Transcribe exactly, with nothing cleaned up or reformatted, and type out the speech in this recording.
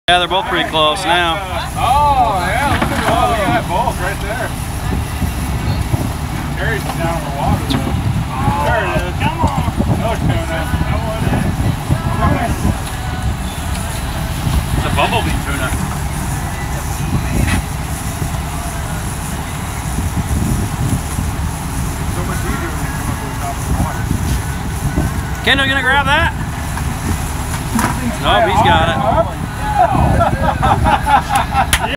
Yeah, they're both pretty close now. Oh, yeah, look at, oh, look at that both right there. Carries it down in the water, though. Oh, there it is. Come on. No tuna. No one is. It's a bumblebee tuna. So much easier when you come up to the top of the water. Kendall, you gonna grab that? Nope, he's got it.